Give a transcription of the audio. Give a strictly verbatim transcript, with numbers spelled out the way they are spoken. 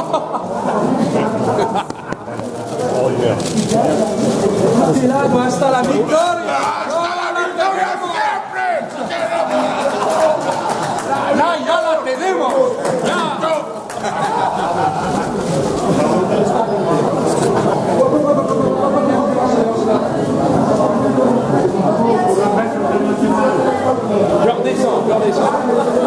Oh yeah. Hasta la victoria. Ya, ya la tenemos. Ya. Je redescends, je redescends.